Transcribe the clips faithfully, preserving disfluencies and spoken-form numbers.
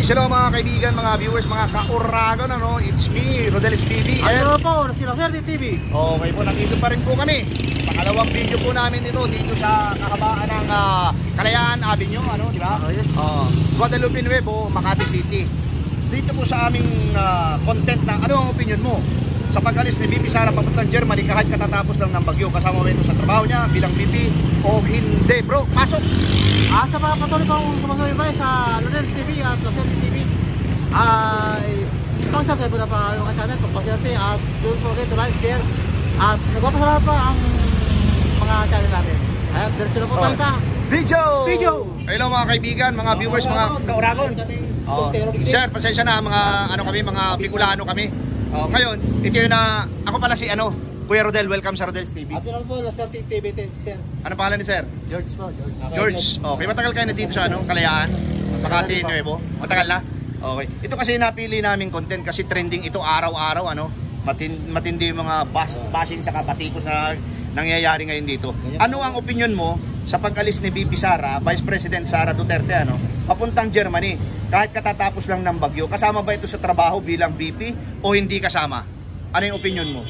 Hello mga kaibigan, mga viewers, mga ka-Uragon, ano? It's me, Rodel's T V. Hello po, si Rodel's T V. Okay po, nandito pa rin po kami. Pangalawang video po namin ito dito sa kahabaan ng uh, Kalayaan Avenue, ano, di ba? Oh, yes. uh, Guadalupe Nuevo, Makati City. Dito po sa aming uh, content na, ano ang opinion mo sa pag-alis ni B P Sara papuntang Germany kahit katatapos lang ng bagyo? Kasama mo ito sa trabaho niya bilang B P o hindi? Bro, pasok! Ah, sa mga patuloy pang sumasuloy pa sa Rodel's T V at Rodel's T V, ay pang-subscribe po na pa yung channel, pag-pasyerte at don't forget to like, share at nagpapasalamat pa ang mga channel natin. At diretso na po tayo sa video! video! Hello mga kaibigan, mga viewers, mga ka-Uragon. Oh. Sir, pasensya na, mga ano kami, mga Bicolano kami. Oh, ngayon, ito yung na, ako pala si ano, Kuya Rodel, welcome sa Rodel's T V. At yun po, Sir T V, sir. Ano pangalan ni Sir? George po, George. George. Okay, matagal kayo na dito sa ano, Kalayaan, Makati Nuevo. Matagal na? Okay. Ito kasi napili naming content kasi trending ito araw-araw, ano. Matin, matindi yung mga bas, basin sa kapatikos na nangyayari ngayon dito. Ano ang opinion mo sa pag-alis ni B P Sara, Vice President Sara Duterte, ano, papuntang Germany kahit katatapos lang ng bagyo? Kasama ba ito sa trabaho bilang B P o hindi kasama? Ano yung opinion mo?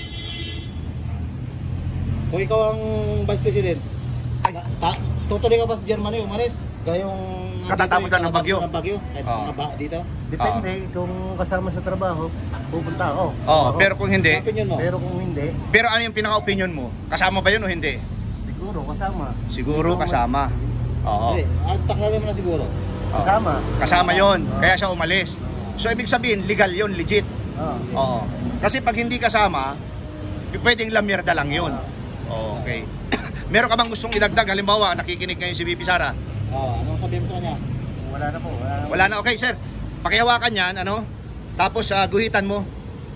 Kung ikaw ang Vice President, ta tutuloy ka ba sa Germany umalis? Gayong katatapos lang ng bagyo. Ng bagyo. At oh. ba dito? Depende Oh. kung kasama sa trabaho, pupunta ako. Oh, pero kung hindi, Opinion mo? Pero kung hindi, pero ano yung pinaka-opinion mo? Kasama ba yun o hindi? siguro kasama. Siguro kasama. Oo. Hindi, at tanggalin mo na siguro. Oo. Kasama. Kasama yon, kaya siya umalis. So ibig sabihin, legal yon, legit. Oh. Oo. Kasi pag hindi kasama, pwedeng lamierda lang yun. Okay. Meron ka bang gustong idagdag? Halimbawa, nakikinig ngayon si B P Sara. Oh, anong sabihin mo sa kanya? Wala na po. Wala na. Wala na. Okay, sir. Pakihawakan yan, ano? Tapos uh, guhitan mo.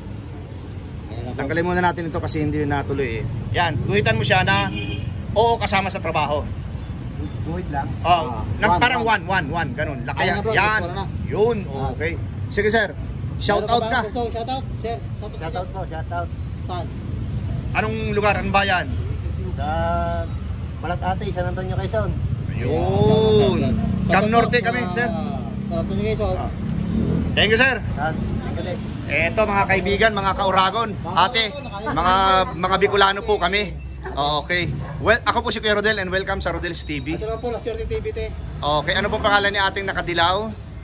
Tanggalin muna natin ito kasi hindi natuloy eh. Yan, guhitan mo siya na oo, kasama sa trabaho. Guhit lang. Oh, Ah, nang one, parang one. one, one, one, ganun. Lakaya, Ayan na bro, yan. gusto na. Yun, okay. Sige sir, shout out ka. Shout out, sir. Shout out. Shout out po, shout out. Saan? Anong lugar, anong bayan? Sa Malate, San Antonio, Quezon. Yun. Cam Norte kami, sir. Sa Antonio Quezon. Ah. Thank you, sir. Saan? Tinggali. Eto mga kaibigan, mga ka-Uragon, ate, mga mga Bicolano po kami. Okay. Well, ako po si Kuya Rodel and welcome sa Rodel's T V. Ito lang po, Sir T V te. Okay, ano pong pangalan ni ating nakadilaw?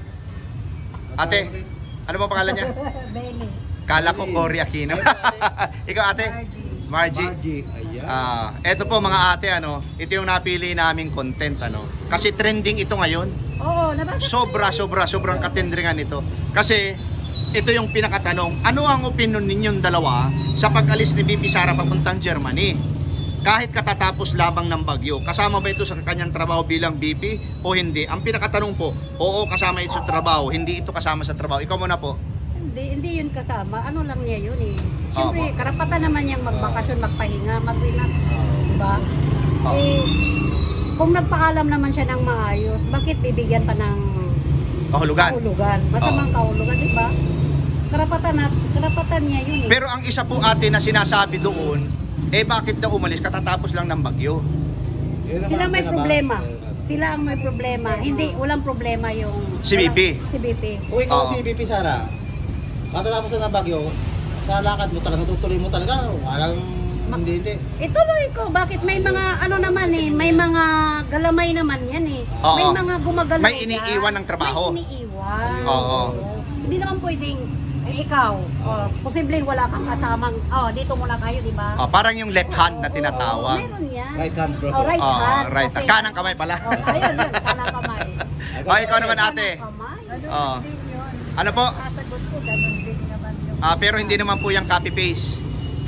Ate, ano pong pangalan niya? Belly. Kala ko Cory Aquino. Ikaw ate? Margie. Margie. Ayan. Ah, eto po mga ate, ano, ito yung napili naming content, ano. Kasi trending ito ngayon. Oo, nabasa. Sobra, sobra, sobrang katendringan ito. Kasi ito yung pinakatanong, ano ang opinion ninyong dalawa sa pag-alis ni B P Sara papuntang Germany? Kahit katatapos labang ng bagyo, kasama ba ito sa kanyang trabaho bilang B P o hindi? Ang pinakatanong po, oo, kasama ito sa trabaho, hindi ito kasama sa trabaho. Ikaw muna po. Hindi, hindi yun kasama. Ano lang niya yun eh. Siyempre, Opo. karapatan naman niyang magbakasyon, magpahinga, mag-relax. Diba? Opo. Eh, kung nagpaalam naman siya ng maayos, bakit bibigyan pa ng Kahulugan. kahulugan? Masamang kahulugan, diba? Karapatan, at, karapatan niya yun eh. Pero ang isa po ate na sinasabi doon, eh bakit daw umalis katatapos lang ng bagyo? Sila may problema. Sila ang may problema. Hindi, walang problema yung Si B P. Si B P. Kung ikaw Oo. si B P Sara, katapos na ng bagyo, sa lakad mo talaga, tutuloy mo talaga. Walang hindi, hindi. Ituloy ko. Bakit may mga ano naman eh, may mga galamay naman yan eh. Oo. May mga gumagalaw. May iniiwan ng trabaho. May iniiwan. Oo. Hindi naman pwedeng eh, ikaw, oh, posibleng wala kang kasamang, oh, dito muna kayo, di ba? Ah, parang yung left hand na tinatawag. Meron yan. Right hand, bro. Oh, right Ah, hand. right kasi- hand. Kanang kamay pala. Oh, ayun, yun, kanang kamay. Oh, ikaw naman ate. Kanang kamay. Oh. Ano po? Sasagot ko, ganun din naman yung... Ah, pero hindi naman po yung copy paste.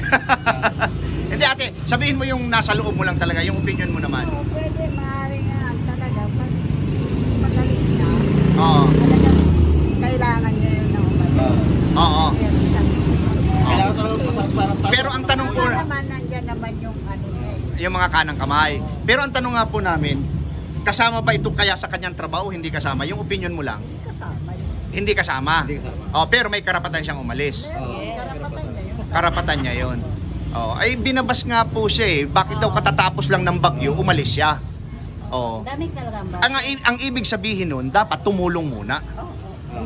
Hindi ate, sabihin mo yung nasa loob mo lang talaga, yung opinion mo naman. Oh, pwede, maaari nga, talaga, pag magalis na, Oo. talagang kailangan niya yun na umalis. Oo. Kaya isang Kailangan talaga pasang-sarang tao. Pero ang tanong po, Wala naman, nandyan naman yung ano niya eh. yung mga kanang kamay. Pero ang tanong nga po namin, kasama ba ito kaya sa kanyang trabaho? Hindi kasama. Yung opinion mo lang, Hindi kasama yun. hindi kasama. Hindi kasama. Oh, pero may karapatan siyang umalis. Oo. Karapatan niya yun. Karapatan niya 'yon. Oh, ay binabas nga po siya eh. Bakit daw katatapos lang ng bagyo umalis siya? Oh. Daming talaga ang Ang, ang ibig sabihin nun, dapat tumulong muna. Oo.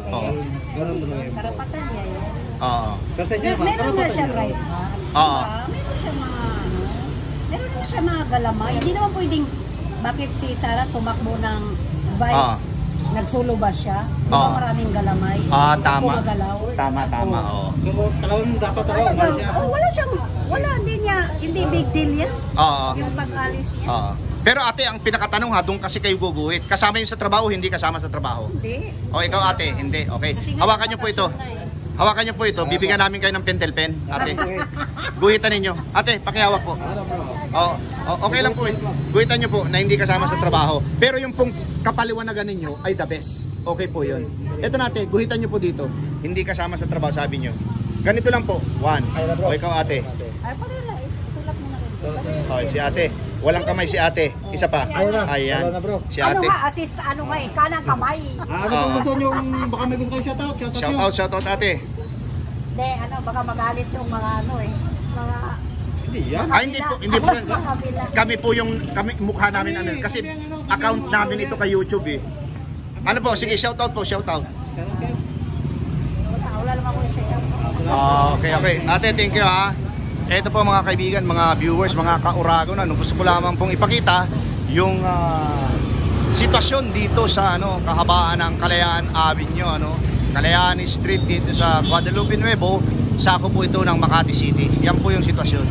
Eh, Oo. Ganun talaga yun. karapatan niya yun. Oo. Kasi niya, Mer- meron nga karapatan siya niya. right hand. Oo. Diba? Meron siya mga ano. Meron naman siya mga galamay. Hindi naman pwedeng bakit si Sarah tumakbo ng vice. Oo. Nagsulo ba siya? Di Oo. ba maraming galamay? Ah, tama. Kumagalaw. Tama, tama. Oo. So, talagang dapat talaga Ano umalis ba? siya. Oh, wala siyang, wala, hindi niya, hindi big deal yan. Oo. Yung pag-alis niya. Oo. Pero ate, ang pinakatanong ha, doon kasi kayo guguhit. Kasama yung sa trabaho, hindi kasama sa trabaho. Hindi. O ikaw ate, hindi. Okay. Kasi nga, Hawakan niyo po ito. bakasyon na eh. Hawakan niyo po ito. Bibigyan namin kayo ng pentel pen. Ate. Guhitan ninyo. Ate, pakihawak po. Ano bro? Oo. O, okay lang po eh. Guhitan niyo po na hindi kasama sa trabaho. Pero yung pong kapaliwanagan ninyo ay the best. Okay po yun. Ito natin, guhitan niyo po dito. Hindi kasama sa trabaho, sabi niyo. Ganito lang po. One. O ikaw ate. Ay, pala na eh. Sulat mo na rin. O, si ate. Walang kamay si ate. Isa pa. Ayun na. Ayan. Wala na, bro. Si Ano ate. nga, assist, ano nga eh, kanang kamay. Ah, ano Oo. kung gusto nyo, baka may gusto kayo shoutout, shoutout Shout nyo. out, shout out ate. Hindi, ano, baka magalit yung mga ano eh. Mga... Hindi yan. Ah, hindi po, hindi po. Mga bila. Kami po yung kami mukha namin ano kasi account namin ito kay YouTube eh. Ano po? Sige, shout out po, shout out. Shoutout kayo. Wala, wala lang ako yung siya. Ah, okay, okay. Ate, thank you ha. Ito po mga kaibigan, mga viewers, mga kauragon, ano, gusto ko lamang pong ipakita yung ah, sitwasyon dito sa ano, kahabaan ng Kalayaan Avenue, ano, Kalayaan Street dito sa Guadalupe Nuevo, sako po ito ng Makati City. Yan po yung sitwasyon.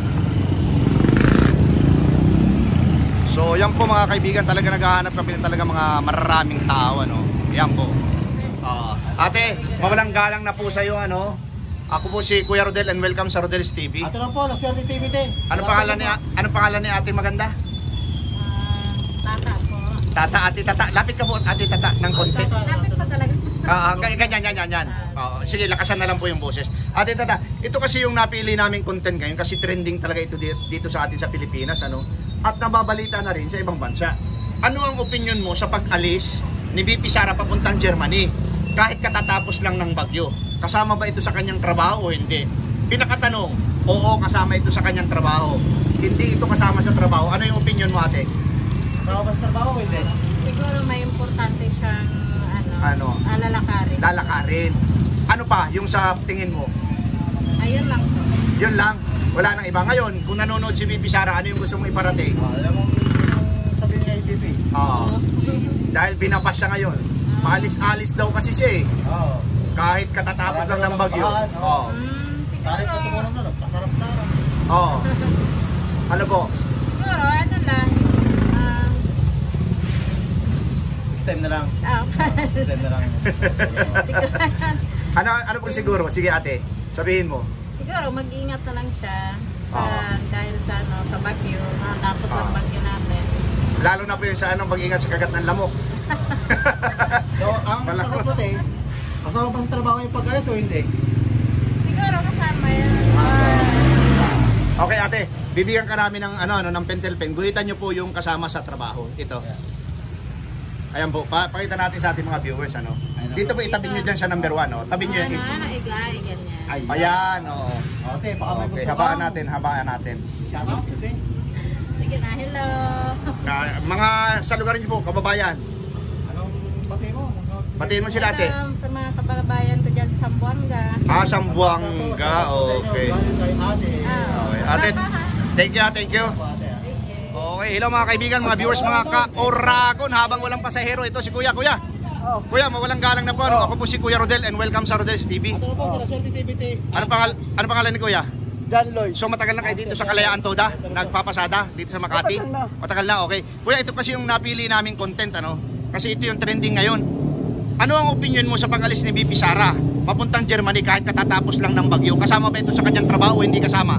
So, yan po mga kaibigan, talaga naghahanap kami ng talaga mga mararaming tao, ano. Yan po. Ah, ate, mawalang galang na po sa iyo, ano. Ako po si Kuya Rodel and welcome sa Rodel's T V. Ato lang po, Laswerte T V te. Ano pangalan ni ano pangalan ni Ate Maganda? Tata po. Tata, Ate Tata. Lapit ka po Ate Tata ng konti. Lapit pa talaga. Ah, uh, ganyan, ganyan, ganyan. Oo, sige, lakasan na lang po yung boses. Ate Tata, ito kasi yung napili naming content ngayon kasi trending talaga ito dito, dito sa atin sa Pilipinas, ano? At nababalita na rin sa ibang bansa. Ano ang opinion mo sa pag-alis ni V P Sara papuntang Germany kahit katatapos lang ng bagyo? Kasama ba ito sa kanyang trabaho o hindi? Pinakatanong, oo, kasama ito sa kanyang trabaho. Hindi ito kasama sa trabaho. Ano yung opinion mo ate? Kasama ba sa trabaho, hindi? Siguro may importante siyang ano, Ano? alalakarin. Lalakarin. Ano pa yung sa tingin mo? Ayun lang po. Yun lang. Wala nang iba. Ngayon, kung nanonood si V P Sara, ano yung gusto mong iparating? Ah, alam mo, yung sabihin niya I P P. Oo. Dahil binapas siya ngayon. Paalis-alis daw kasi siya eh. Oo. Kahit katatapos lang ng bagyo. Oo. Hmm, Sari siguro, po tumulong na, pasarap-sarap. Oo. Ano po? siguro, ano lang, ah, Next time na lang. ah, Next time na lang. siguro, Ano ano pong siguro? Sige ate, sabihin mo. siguro mag-ingat na lang siya sa, Ah. dahil sa, ano, sa bagyo, matapos Ah. ng bagyo natin. Lalo na po yung sa anong pag-ingat sa kagat ng lamok. So, ang Wala. sagot mo te, kasama ba sa trabaho yung pag-alis o hindi? Siguro kasama yun. ah, Okay ate, bibigyan ka namin ng ano ano ng pentel pen. Guhitan niyo po yung kasama sa trabaho. Ito. Ayan po, pa pakita natin sa ating mga viewers ano. Dito po itabi niyo diyan sa number one, oh. Tabi niyo ano, yan. ano, igay, ganyan. Ay, Ayan, oo. O, te, baka may Okay, gusto habaan ka. natin, habaan natin. Shoutout, te. Sige na, hello. Ah, mga sa lugar niyo po, kababayan. Anong pati mo? Batiin mo sila ate. Hello, sa mga kababayan ko dyan sa Sambuanga. Ah, Sambuanga. Okay. Galing kay ate. Ah, Okay. Ate, thank you, ah, thank you. Ate, ah. Okay, hello mga kaibigan, mga viewers, mga ka-Oragon. Habang walang pasahero, ito si Kuya. Kuya, Kuya, mawalang galang na po. Ano? Ako po si Kuya Rodel and welcome sa Rodel's T V. Ito na po, sa Laswerte T V, te. Ano, pangal ano pangalan ni Kuya? John Lloyd. So matagal na kayo dito sa Kalayaan Toda? Nagpapasada dito sa Makati? Matagal na. Matagal na, okay. Kuya, ito kasi yung napili naming content, ano? Kasi ito yung trending ngayon. Ano ang opinion mo sa pag-alis ni V P Sara papuntang Germany kahit katatapos lang ng bagyo? Kasama ba ito sa kanyang trabaho o hindi kasama?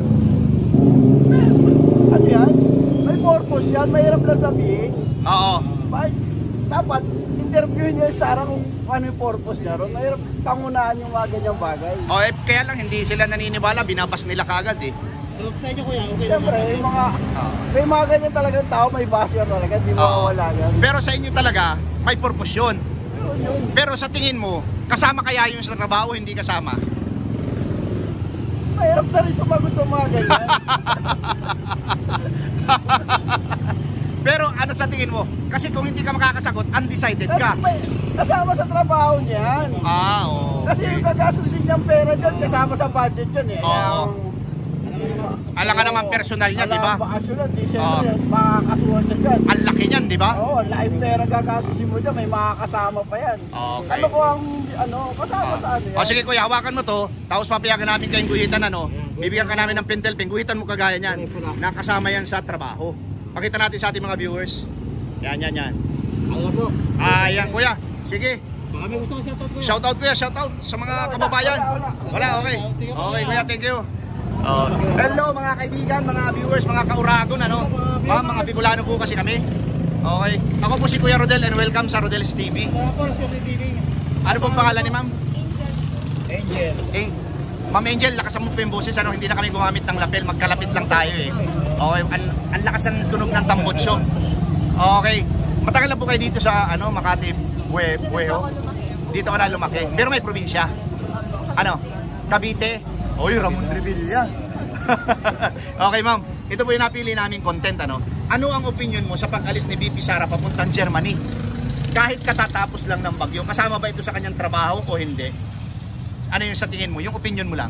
Ano yan? May purpose yan. Mahirap lang sabihin. Oo. Ba- Dapat interviewin niya si Sarah kung ano yung purpose niya ron. Mahirap pangunahan yung mga ganyang bagay. O eh, kaya lang hindi sila naniniwala, binabas nila kagad eh. So, sa inyo kuya, okay Siyempre, naman. yung mga, may mga ganyan talagang tao, may basher talaga. Hindi Oo. mawawala yan. Pero sa inyo talaga, may purpose yun. Yun, yun. Pero sa tingin mo, kasama kaya yung sa trabaho o hindi kasama? Mahirap na rin sumagot sa mga ganyan. Pero ano sa tingin tingin mo? Kasi kung hindi ka makakasagot, undecided ka. May kasama sa trabaho niyan. Ah, oo. Kasi yung gagastusin niyang pera dyan, kasama sa budget yun eh. Oo. Ang- Alam ka naman personal niya, di ba? Alam, bakasyon yan, di Oo. siyempre, makakasuhan siya dyan. Ang laki niyan, di ba? Oo, laking pera gagastusin mo dyan, may makakasama pa yan. Okay. Ano ko ang, ano, kasama sa ano yan. O sige kuya, hawakan mo to. Tapos papayagan namin kayong guhitan, ano. Bibigyan ka namin ng pentel pen. Guhitan mo kagaya niyan. Nakasama yan sa trabaho. Pakita natin sa ating mga viewers. Yan, yan, yan. Alam mo. Ah, yan kuya. Sige. Baka may gusto ko shoutout ko. Shoutout kuya, shoutout sa mga kababayan. Wala, okay. Okay kuya, thank you. Oh. Hello mga kaibigan, mga viewers, mga kauragon, ano. Ma'am, mga Bicolano po kasi kami. Okay. Ako po si Kuya Rodel and welcome sa Rodel's T V. Tara po, Rodel's T V. Ano pong pangalan ni ma'am? Angel. Eh, Ma'am Angel, lakasan mo po yung boses, ano, hindi na kami gumamit ng lapel, magkalapit lang tayo eh. Okay, ang, ang lakas ng tunog ng tambutso. Okay, matagal na po kayo dito sa, ano, Makati, Bue, Bueho? Dito ka na lumaki, pero may probinsya. Ano, Cavite? Oy, Ramon Revilla. Okay ma'am, ito po yung napili naming content, ano. Ano ang opinion mo sa pag-alis ni V P Sara papuntang Germany? Kahit katatapos lang ng bagyo, kasama ba ito sa kanyang trabaho o hindi? Ano yung sa tingin mo? Yung opinion mo lang?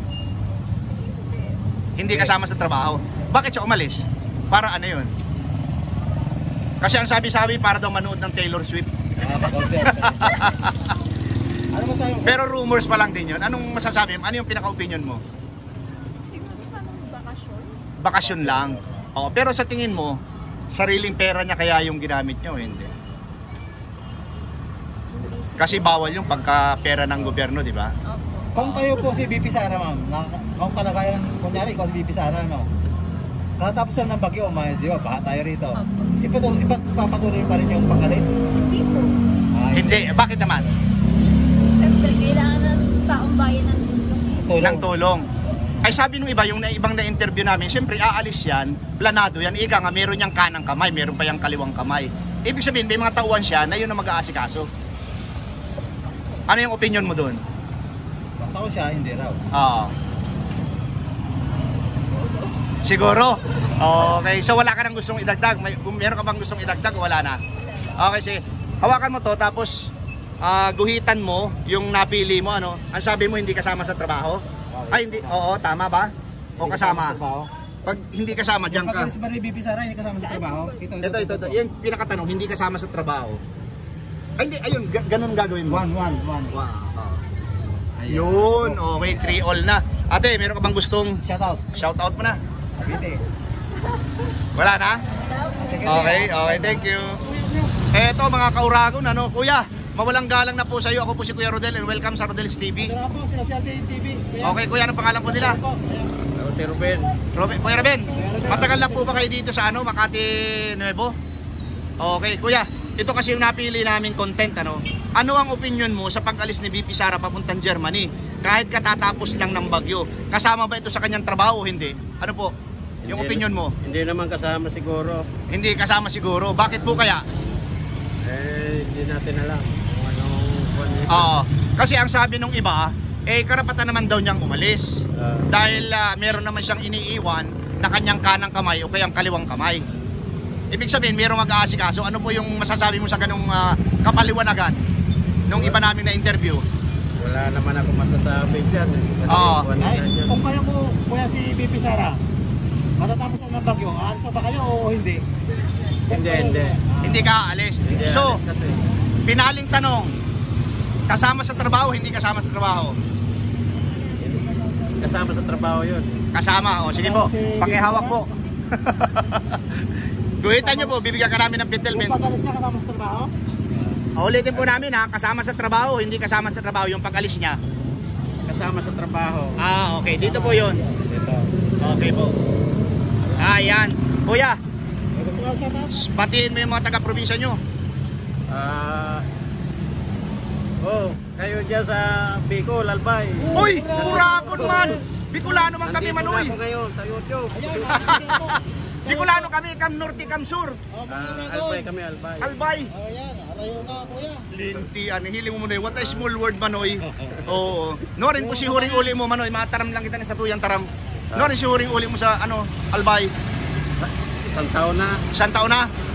Hindi kasama sa trabaho. Bakit siya umalis? Para ano yun? Kasi ang sabi-sabi para daw manood ng Taylor Swift. Ano mo sa'yo? Pero rumors pa lang din yun. Anong masasabi mo? Ano yung pinaka-opinion mo? Siguro parang bakasyon. Bakasyon lang. Oo, pero sa tingin mo, sariling pera niya kaya yung ginamit niya o hindi? Kasi bawal yung pagka pera ng gobyerno, di ba? Kung kayo po si V P Sara, ma'am, na, kung kalagayan, kunyari, ikaw si V P Sara, no? Katapos lang ng bagyo, may, di ba, baha tayo rito. Ipatu ipagpapatuloy pa rin yung pag-alis. Hindi po. Ah, Hindi. Bakit naman? Siyempre, kailangan ng taong bayan ng tulong. tulong. Ng tulong. Ay sabi nung iba, yung na, ibang na-interview namin, siyempre aalis yan, planado yan, ika nga, meron niyang kanang kamay, meron pa yung kaliwang kamay. Ibig sabihin, may mga tauhan siya na yun ang mag-aasikaso. Ano yung opinion mo doon? Tao siya, hindi raw. Oo. Siguro? Okay, so wala ka nang gustong idagdag? May, kung meron ka bang gustong idagdag, wala na? Okay, sige. Hawakan mo to, tapos ah, guhitan mo yung napili mo, ano? Ang sabi mo, hindi kasama sa trabaho? Ay, hindi. Oo, tama ba? O kasama? Pag hindi kasama, diyan ka. Pag-alis ba ni V P Sara, hindi kasama sa trabaho? Ito, Ito, ito, ito. Yung pinakatanong, hindi kasama sa trabaho. Ay, hindi. Ayun, ga- ganun gagawin mo. One, one, one. Wow. Yun, okay, three all na. Ate, meron ka bang gustong Shout out. shout out mo na? Cavite. Wala na? Okay, okay, thank you. Eto mga kauragon, ano, kuya, mawalang galang na po sa iyo. Ako po si Kuya Rodel and welcome sa Rodel's T V. Ito na po, si Rodel's T V. Okay, kuya, anong pangalan po nila? Si Ruben. Robin, Kuya Ruben, matagal lang po ba kayo dito sa ano, Makati Nuevo? Okay, kuya, ito kasi yung napili naming content, ano. Ano ang opinion mo sa pag-alis ni V P Sara papuntang Germany? Kahit katatapos lang ng bagyo, kasama ba ito sa kanyang trabaho o hindi? Ano po? Yung Hindi opinion mo? Hindi naman kasama siguro. Hindi kasama siguro. Bakit po kaya? Eh, hindi natin alam kung anong kung ano. Oo. Kasi ang sabi nung iba, eh karapatan naman daw niyang umalis. Ah, Dahil ah, meron naman siyang iniiwan na kanyang kanang kamay o kayang kaliwang kamay. Ibig sabihin, merong mag-aasikaso. Ano po yung masasabi mo sa ganung ah, kapaliwanagan nung iba namin na interview? wala naman ako masasabi dyan. eh. Kasi Oo. kung ano Ay, na dyan. kung kayo po, kuya si V P Sara, matatapos na ng bagyo, aalis pa ba kayo o hindi? Hindi, hindi. Hindi ka aalis. Hindi So, alis kasi. pinaling tanong, kasama sa trabaho, hindi kasama sa trabaho? Kasama sa trabaho yun. Kasama. O sige po, pakihawak po. Guhitan nyo po, bibigyan ka namin ng Kung pentelment. pag-alis na kasama sa trabaho, Ulitin po namin ha, kasama sa trabaho, hindi kasama sa trabaho yung pag-alis niya. Kasama sa trabaho. Ah, okay. Dito po yun. Ito. Okay po. Ah, yan. Kuya, may gusto ka shout out? batiin mo yung mga taga-probinsya nyo. Ah. oh, kayo dyan sa Bicol, Albay. Uy, kurakon man! Bicolano man kami, Nandito na Manoy. ako ngayon sa YouTube. Ayan, ayan po. Bicolano kami, Cam Norte, Cam Sur. Oh, mga Ah, dragon. Albay kami, Albay. Albay. Oh, yan. Alayo ka, kuya. Linti, ano, hiling mo Manoy. What a small word, Manoy. Oo. No rin po si huring uli mo, Manoy. Mataram lang kita sa tuyang taram. No rin si huring uli mo sa, ano, Albay. Isang taon na. Isang taon na.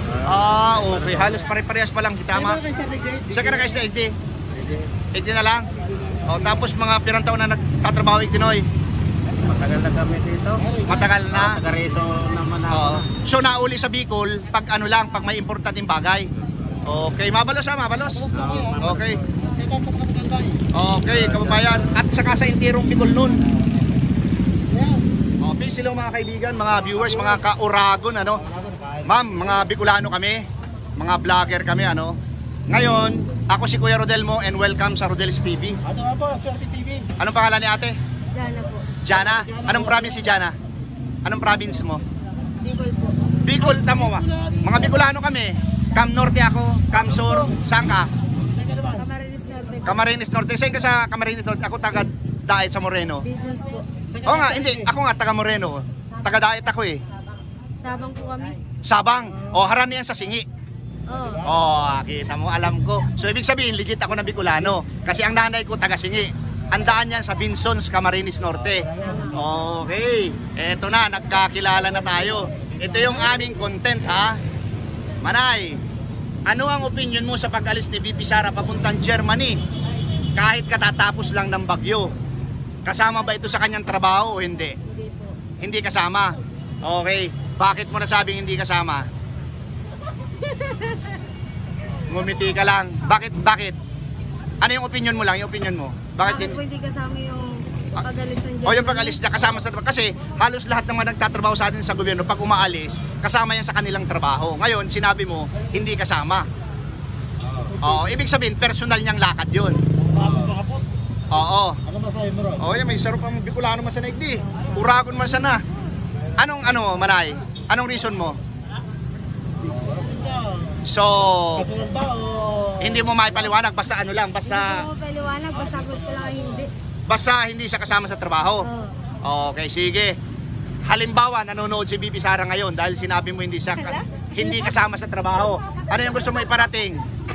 Ah, okay. Halos pare-parehas pa lang, tama? Kay Star Ligday. Isa ka na kayo sa eighty? eighty na lang? O, tapos mga pirang taon na nagtatrabaho Igtinoy? Matagal na kami dito. Matagal na? Taga rito naman ako. Oo. So nauli sa Bicol, pag ano lang, pag may importanteng bagay. Okay, mabalos ha, mabalos. Okay. Set up sa Katagalbay. Okay, kababayan. At saka sa intirong Bicol nun. Ayan. Okay, sila mga kaibigan, mga viewers, mga ka-Uragon, ano. Ma'am, mga Bicolano kami, mga vlogger kami, ano. Ngayon, ako si Kuya Rodelmo and welcome sa Rodel's T V. Ato nga po, Swerte T V. Anong pangalan ni ate? Diyan po. Jana? Anong province si Jana? Anong province mo? Bicol po. Bicol, tamo ba? Mga Bicolano kami. Cam Norte ako, Cam Sur, saan ka? Saan ka naman? Camarines Norte po. Camarines Norte. Saan ka sa Camarines Norte? Ako taga Daet sa Moreno. Business po. Oo nga, hindi. Ako nga taga Moreno. Taga Daet ako eh. Sabang po kami. Sabang. O, haran yan sa Singi. Oo. Oh, kita mo, alam ko. So, ibig sabihin, ligit ako na Bicolano. Kasi ang nanay ko, taga Singi. Andaan yan sa Binsons, Camarines Norte. Okay. Eto na, nagkakilala na tayo. Ito yung aming content, ha? Manay, ano ang opinion mo sa pag-alis ni V P Sara papuntang Germany? Kahit katatapos lang ng bagyo. Kasama ba ito sa kanyang trabaho o hindi? Hindi po. Hindi kasama. Okay. Bakit mo nasabing hindi kasama? Ngumiti ka lang. Bakit? Bakit? Ano yung opinion mo lang? Yung opinion mo? Bakit Bakit po hindi? hindi kasama yung pag-alis ng O yung pag-alis niya kasama sa trabaho. Kasi halos lahat naman nagtatrabaho sa atin sa gobyerno. Pag umaalis, kasama yan sa kanilang trabaho. Ngayon, sinabi mo, hindi kasama. Oo, ibig sabihin, personal niyang lakad yun. Tapos sa kapot. Oo. Ano masahe mo ron? Oo, yan, may sarap ang Bicolano man sa naigdi. Uragon man sana. Anong, ano, Manay? Anong reason mo? So, Kasunod ba o... hindi mo maipaliwanag, basta ano lang, Hindi basta, ko paliwanag, basta ko lang hindi. basta hindi siya kasama sa trabaho. Oo. Okay, sige. Halimbawa, nanonood si V P Sara ngayon dahil sinabi mo hindi siya ka- hindi kasama sa trabaho. Ano yung gusto mo iparating?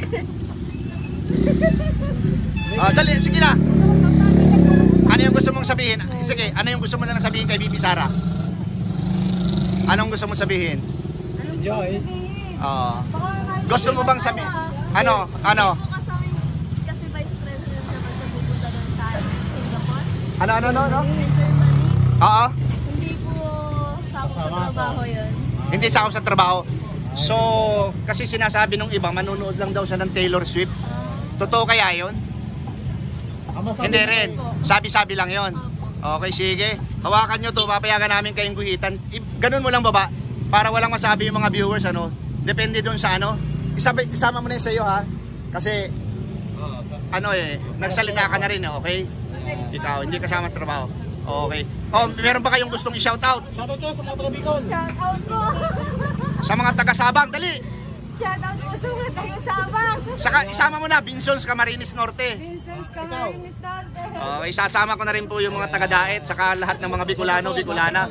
Ah, dali, sige na. Ano yung gusto mong sabihin? Sige, ano yung gusto mo na lang sabihin kay V P Sara? Anong gusto mong sabihin? Enjoy. Oo. Gusto mo bang sabihin? Ano? Ano? Kasama kasi vice president naman siya pupunta doon sa Singapore. Ano, ano, ano? ano? Yung Germany. Oo. Hindi po sakop sa trabaho yun. Hindi sakop sa trabaho. So, kasi sinasabi nung iba, manunood lang daw siya ng Taylor Swift. Totoo kaya yun? Ang masabi Hindi mo rin. Sabi-sabi lang yon. Okay, sige. Hawakan nyo to, papayagan namin kayong guhitan. I- Ganun mo lang baba, para walang masabi yung mga viewers, ano. Depende doon sa ano. Isama, isama mo na yun sa iyo, ha. Kasi, ano eh, nagsalita ka na rin, eh, okay? Ikaw, hindi kasama sa trabaho. Okay. Oh, meron ba kayong gustong i-shoutout? Shoutout kayo sa mga taga Bicol. Shout out po! Sa mga taga-Sabang, dali! Shout out po sa mga taga-Sabang! Saka isama mo na, Binsons, Camarines Norte. Vincent Camarines Norte! Okay, sasama ko na rin po yung mga taga-Daet, saka lahat ng mga Bicolano, Bicolana.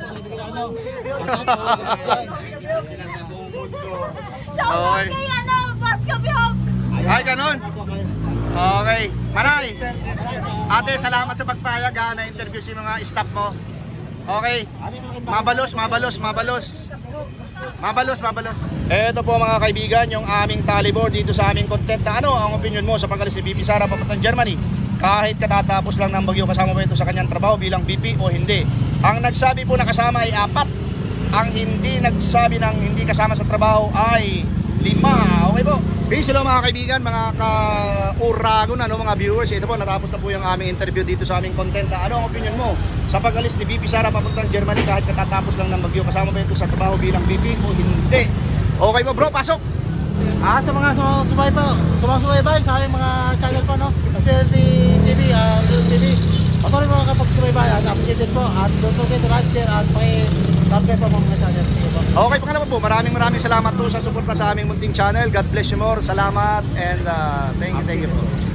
Shout out Okay. kay ano, Pascal Bihog! Ay, ganun. Okay. Manay, ate, salamat sa pagpayag ha, na interview si mga staff mo. Okay. Mabalos, mabalos, mabalos. Mabalos, mabalos. Eto po mga kaibigan, yung aming talibor dito sa aming content. Na ano ang opinion mo sa pag-alis ni V P Sara papuntang Germany? Kahit katatapos lang ng bagyo, kasama ba ito sa kanyang trabaho bilang V P o hindi? Ang nagsabi po na kasama ay apat. Ang hindi nagsabi ng hindi kasama sa trabaho ay lima. Okay po. Peace hello mga kaibigan, mga ka-Uragon, ano, mga viewers. Ito po, natapos na po yung aming interview dito sa aming content. Ano ang opinion mo sa pag-alis ni V P Sara papuntang Germany kahit katatapos lang ng bagyo? Kasama ba ito sa trabaho bilang V P o hindi? Okay po bro, pasok! At sa mga sumasubay po, sumasubaybay sa aming mga channel po, no? Kasi L T V, uh, L T V. Patuloy mo kapag subaybay at appreciated po. At don't forget to like, share at paki-subscribe po mga channel. Okay, pangalawa po, maraming maraming salamat po sa suporta sa aming munting channel. God bless you more. Salamat and uh, thank you, thank you po.